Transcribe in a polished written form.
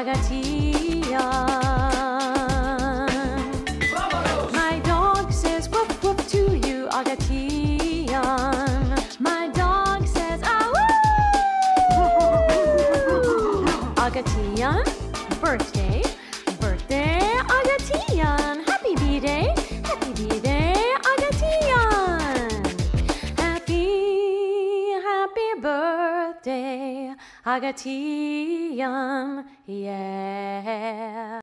Akathyan. My dog says woof woof to you, Akathyan. My dog says ah woo. Akathyan, birthday, birthday, Akathyan. Happy B-Day, happy B-Day, Akathyan. Happy birthday, Akathyan, yeah.